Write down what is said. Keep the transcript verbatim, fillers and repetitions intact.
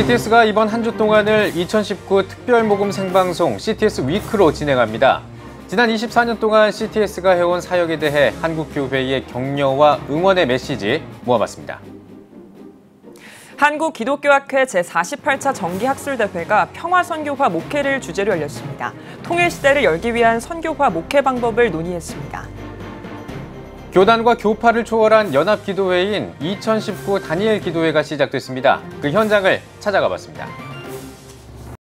씨티에스가 이번 한 주 동안을 이천십구 특별모금 생방송 씨티에스 위크로 진행합니다. 지난 이십사 년 동안 씨티에스가 해온 사역에 대해 한국교회의 격려와 응원의 메시지 모아봤습니다. 한국기독교학회 제사십팔 차 정기학술대회가 평화선교화 목회를 주제로 열렸습니다. 통일시대를 열기 위한 선교화 목회 방법을 논의했습니다. 교단과 교파를 초월한 연합기도회인 이천십구 다니엘 기도회가 시작됐습니다. 그 현장을 찾아가 봤습니다.